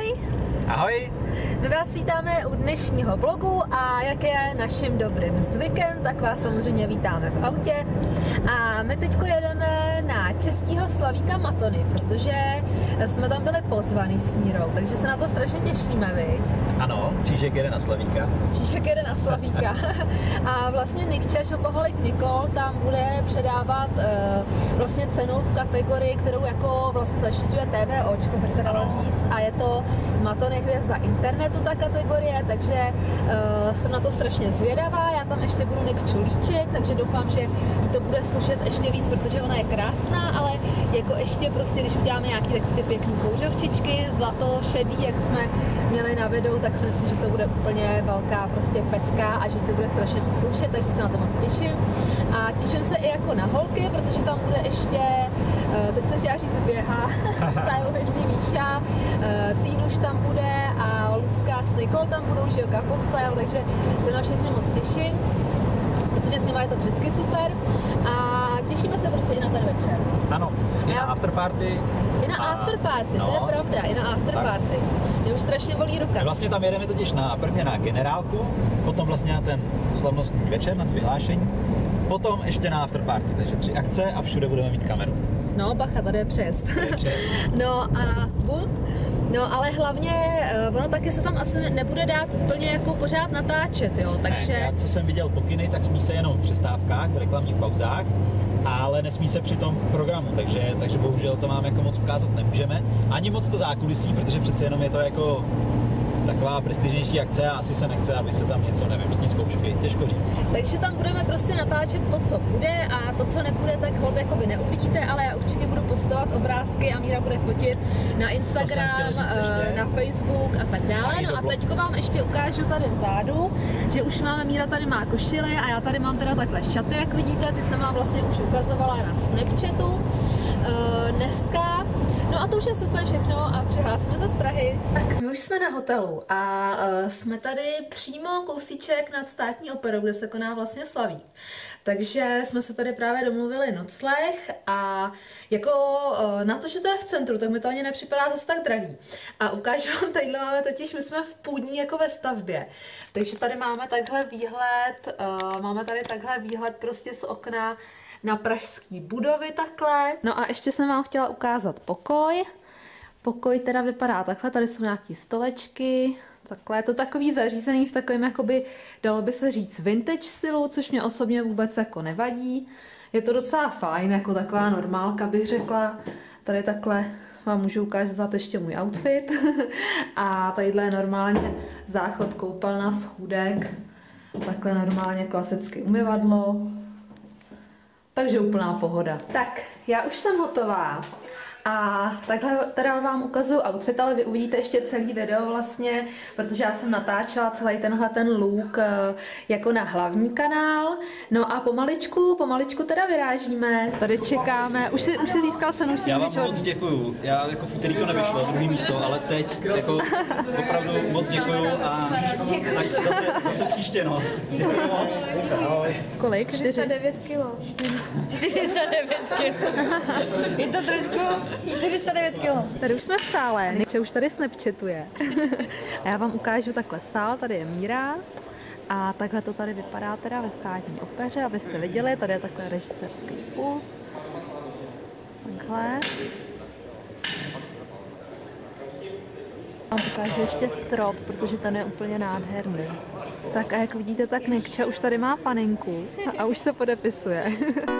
Ahoj! Ahoj! My vás vítáme u dnešního vlogu a jak je naším dobrým zvykem, tak vás samozřejmě vítáme v autě. A my teďko jedeme na českýho slavíka Matony, protože jsme tam byli pozvaný s Mírou, takže se na to strašně těšíme, viď? Ano, Čížek jede na slavíka. Čížek jede na slavíka. A vlastně Nikča, Šopoholik Nikol, tam bude předávat vlastně cenu v kategorii, kterou jako vlastně zaštiťuje TVOčko, by se dalo říct. A je to Matony hvězda internetu ta kategorie, takže jsem na to strašně zvědavá. Já tam ještě budu Nikču líčit, takže doufám, že jí to bude slušet ještě víc, protože ona je krásná, ale jako ještě prostě, když uděláme nějaký takový ty pěkný kouřovčičky, zlato, šedý, jak jsme měli na videu, tak si myslím, že to bude úplně velká prostě pecka a že to bude strašně slušet, takže se na to moc těším. A těším se i jako na holky, protože tam bude ještě, teď jsem chtěla říct, běhá Style with me Míša, Týnuš tam bude a Lucka s Nikol tam budou, že jo, Kapov Style, takže se na všechny moc těším, protože s nimi je to vždycky super a těšíme se prostě i na ten večer. Ano, i na afterparty. I na afterparty, no, to je pravda, i na afterparty. Mě už strašně bolí ruka. Vlastně tam jedeme totiž prvně na generálku, potom vlastně na ten slavnostní večer, na to vyhlášení, potom ještě na afterparty, takže 3 akce a všude budeme mít kameru. No bacha, tady je přejezd. No a bum. No ale hlavně, ono taky se tam asi nebude dát úplně jako pořád natáčet, jo, takže... Ne, já co jsem viděl pokyny, tak smí se jenom v přestávkách, v reklamních pauzách, ale nesmí se při tom programu, takže bohužel to mám jako moc ukázat nemůžeme. Ani moc to zákulisí, protože přece jenom je to jako taková prestižnější akce a asi se nechce, aby se tam něco, nevím, z té zkoušky, těžko říct. Takže tam budeme prostě natáčet to, co bude a to, co nebude, tak holt jakoby neuvidíte, ale já určitě budu postovat obrázky a Míra bude fotit na Instagram, na Facebook a tak dále. No a teďko vám ještě ukážu tady vzadu, že už máme, Míra tady má košily a já tady mám teda takhle šaty, jak vidíte, ty jsem vám vlastně už ukazovala na Snapchatu dneska. No a to už je super všechno a přihlásíme se z Prahy. Tak my už jsme na hotelu a jsme tady přímo kousíček nad Státní operou, kde se koná vlastně Slavík. Takže jsme se tady právě domluvili nocleh a jako na to, že to je v centru, tak mi to ani nepřipadá zase tak drahý. A ukážu vám, tadyhle máme totiž, my jsme v půdní jako ve stavbě. Takže tady máme takhle výhled, prostě z okna na pražský budovy takhle. No a ještě jsem vám chtěla ukázat pokoj. Pokoj teda vypadá takhle, tady jsou nějaký stolečky, takhle. Je to takový zařízený v takovém, jakoby, dalo by se říct, vintage stylu, což mě osobně vůbec jako nevadí. Je to docela fajn, jako taková normálka bych řekla. Tady takhle vám můžu ukázat ještě můj outfit. A tadyhle je normálně záchod, koupelna, schůdek. Takhle normálně klasicky umyvadlo. Takže úplná pohoda. Tak, já už jsem hotová. A takhle teda vám ukazuju outfit, ale vy uvidíte ještě celý video vlastně, protože já jsem natáčela celý ten look jako na hlavní kanál. No a pomaličku teda vyrážíme. Tady čekáme. Už si získal cenu, už si já vám moc děkuju. Já jako v úterý to nevyšlo, druhý místo, ale teď jako opravdu moc děkuju a tak zase příště, no. Děkuju moc. Kolik? 409 kilo. 409 kilo. Je to trošku 409 kg. Tady už jsme v sále, Nikče už tady snapchatuje. A já vám ukážu takhle sál, tady je Míra. A takhle to tady vypadá teda ve Státní opeře, abyste viděli, tady je takhle režisérský pult. Takhle. Vám ukážu ještě strop, protože ten je úplně nádherný. Tak a jak vidíte, tak Nikča už tady má faninku a už se podepisuje.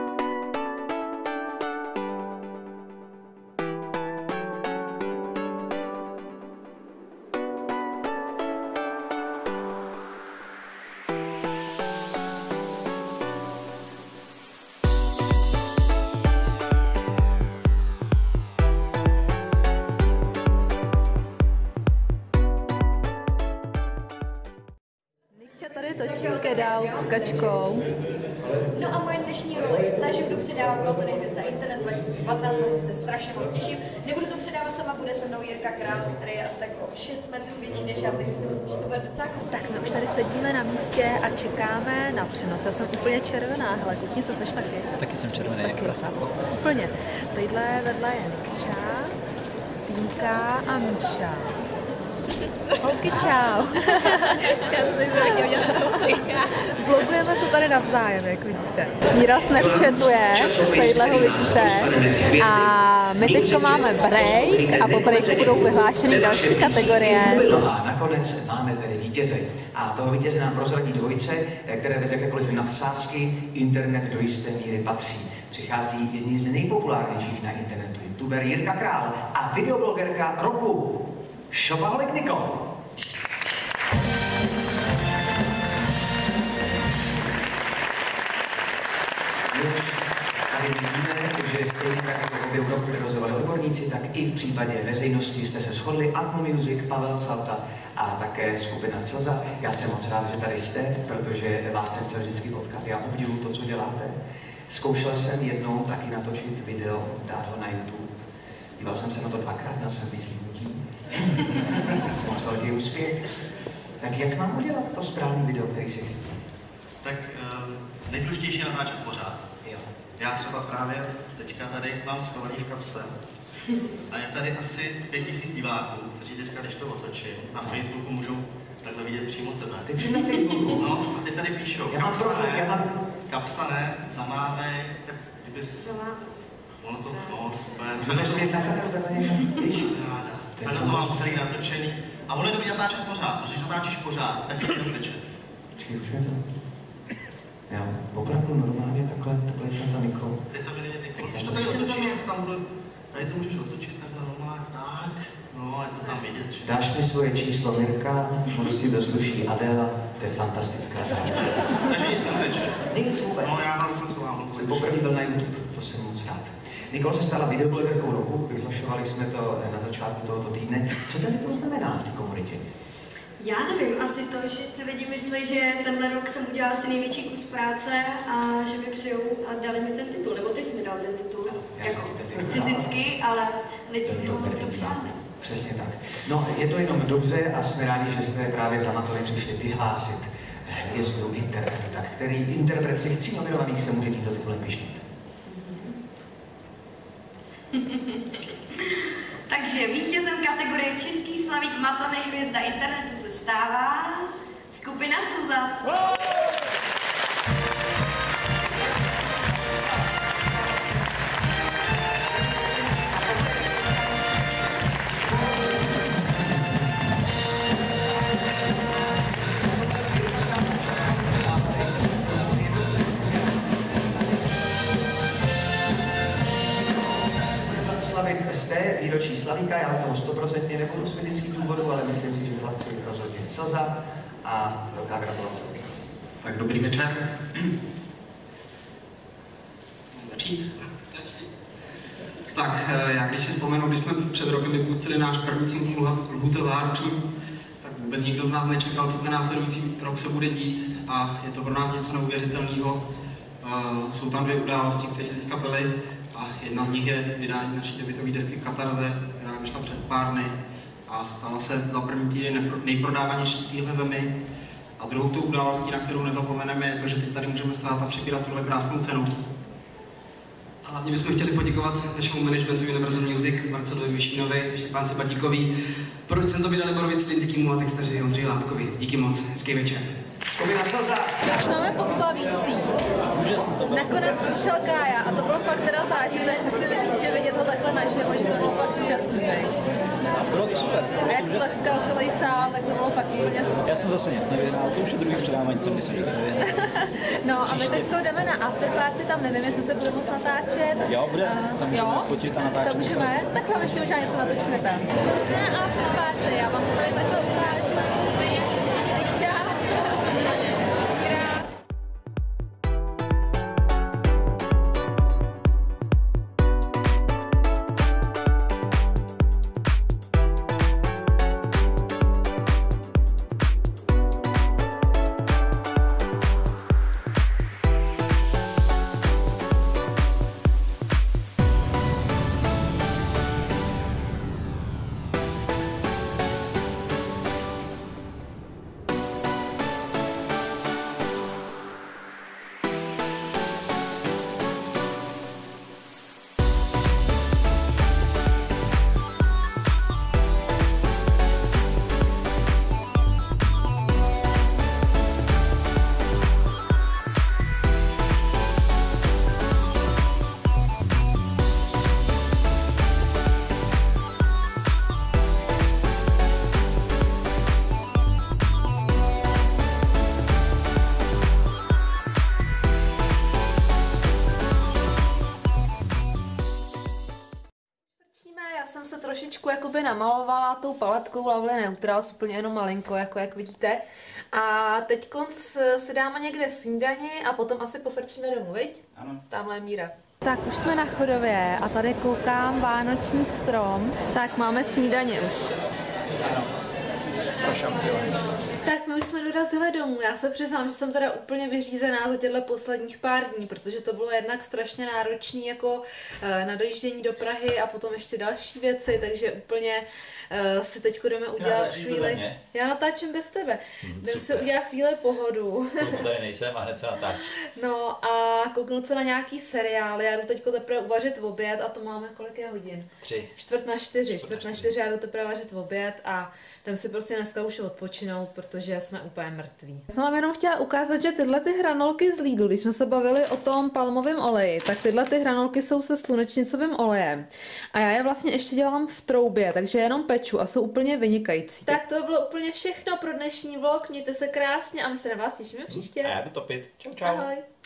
Tady točí Get Out s Kačkou. No a moje dnešní role je ta, že budu předávat Matony hvězda internet 2015, takže se strašně moc těším. Nebudu to předávat sama, bude se mnou Jirka Král, který je asi tak o 6 metrů větší než já, takže si myslím, že to bude docela cool. Tak my už tady sedíme na místě a čekáme na přenos. Já jsem úplně červená, hele, koukni se, seš taky. Taky jsem červený, jak prasátko. Úplně. Tadyhle vedle je Nikča, Týnka a Míša. Holky, čau. Vlogujeme se tady navzájem, jak vidíte. Míra snapchatuje, tadyhle ho vidíte. A my teď máme break a po breaku budou vyhlášeny další kategorie. No a nakonec máme tedy vítěze. A toho vítěze nám prozradí dvojice, které bez jakékoliv nadsázky internet do jisté míry patří. Přichází jedni z nejpopulárnějších na internetu youtuber Jirka Král a videoblogerka roku Shopaholic Nicole. Tady vidíme, že stejně tak jako v obě roku vyrozovali odborníci, tak i v případě veřejnosti jste se shodli. Atmo Music, Pavel Calta a také skupina Slza. Já jsem moc rád, že tady jste, protože vás jsem chtěl vždycky potkat. Já obdivuju to, co děláte. Zkoušel jsem jednou taky natočit video, dát ho na YouTube. Díval jsem se na to dvakrát, měl jsem víc lidí. Jsem moc velký úspěch. Tak jak mám udělat to správný video, který se chytí? Tak nejdůležitější je natáčet pořád. Jo. Já třeba právě teďka tady mám schovaný v kapse a je tady asi 5000 diváků, kteří teďka, když to otočím, na Facebooku můžou takhle vidět přímo tebe. Teď jsi na Facebooku. No a ty tady píšou, kapsa ne, zamávej, tak kdybys... Ono to, no, super. Můžeš mě na kameru takhle někdo, víš? Tak to mám celý natočený. A ono je dobrý natáčet pořád, protože když natáčíš pořád, tak ti to teče. Počkej, už mi to... Jo, opravdu normálně takhle je ta Nicole. Teď tam je, když to tady otočíš, tak tam bude... Tady to můžeš otočit takhle normálně, tak. No, je to tam vidět. Že? Dáš mi svoje číslo Mirka, prostě dosluší Adéla, to je fantastická záležitost. Takže nic neteče. Nic vůbec. No, já vás zase schovám. Jsem poprvé byl na YouTube, to jsem moc rád. Nicole se stala videoblogerkou roku, vyhlašovali jsme to na začátku tohoto týdne. Co ten titul znamená v té komunitě? Já nevím, asi to, že si lidi myslí, že tenhle rok jsem udělala asi největší kus práce a že mi přijou a dali mi ten titul, nebo ty jsi mi dal ten titul, jako fyzicky, ale lidi mi ho přáli. Přesně tak. No, je to jenom dobře a jsme rádi, že jste právě za Matory přišli vyhlásit hvězdu internetu, tak který interpret z těch 3 nominovaných se může tímto titulem pyšnit. Takže vítězem kategorie Český slavík Matony hvězda internetu se stává skupina Slza. Výročí Slavíka, já toho 100% nebudu z fyzických důvodů, ale myslím si, že hlavci rozhodně Slza a velká gratulace. Tak dobrý večer. Začít? Tak, já když si vzpomenu, když jsme před rokem vypustili náš první single Lhůta záruční, tak vůbec nikdo z nás nečekal, co ten následující rok se bude dít a je to pro nás něco neuvěřitelného. Jsou tam 2 události, které teďka byly. A jedna z nich je vydání naší debutové desky Katarze, která vyšla před pár dny a stala se za první týden nejprodávanější v téhle zemi. A druhou tou událostí, na kterou nezapomeneme, je to, že teď tady můžeme stát a přebírat tuhle krásnou cenu. A hlavně bychom chtěli poděkovat našemu managementu Universal Music, Marcelovi Vyšínovi, Štěpánce Batíkovi, producentovi Daliboru Cilinskému a textaři Ondřeji Látkovi. Díky moc, hezký večer. Skupina Slza. Už máme poslavící. Nakonec přišel Kája a to bylo fakt teda zážitek. Musím říct, že vidět ho takhle naživo, že to bylo fakt úžasný, veď. Bylo to super. A jak tleskal celý sál, tak to bylo fakt úplně super. Já jsem zase nic nevěděl, to už je druhý předávání, co jsem nic nevěděl. No a my teď jdeme na afterparty, tam nevím, jestli se bude moc natáčet. Jo, bude. Tam můžeme fotit a natáčet. To můžeme, tak vám ještě možná něco natočíme tam. My už jsme na afterparty, já vám to tady takhle ukážu. jakoby namalovala tou paletkou Lovely Neutrals, úplně jenom malinko, jako jak vidíte. A teď si dáme někde snídani a potom asi pofrčíme domů, viď? Ano. Tamhle je Míra. Tak už jsme na Chodově a tady koukám vánoční strom. Tak máme snídaně už. Ano. Pro šampiony. Tak my už jsme dorazili domů. Já se přiznám, že jsem teda úplně vyřízená za těchto posledních pár dní, protože to bylo jednak strašně náročné jako na dojíždění do Prahy a potom ještě další věci, takže úplně si teď jdeme udělat chvíli. Já natáčím bez tebe. Jdeme si udělat chvíli pohodu. Tady nejsem a hned se natáč. No a kouknout se na nějaký seriál. Já jdu teď teprve uvařit oběd a to máme kolik je hodin? 3. 3:45. Já jdu teprve vařit oběd a jdem si prostě dneska už odpočinout, protože jsme úplně mrtví. Já jsem vám jenom chtěla ukázat, že tyhle ty hranolky z Lidlu, když jsme se bavili o tom palmovém oleji, tak tyhle ty hranolky jsou se slunečnicovým olejem. A já je vlastně ještě dělám v troubě, takže jenom peču a jsou úplně vynikající. Tak to bylo úplně všechno pro dnešní vlog. Mějte se krásně a my se na vás těšíme příště. A já jdu topit. Čau, čau. Ahoj.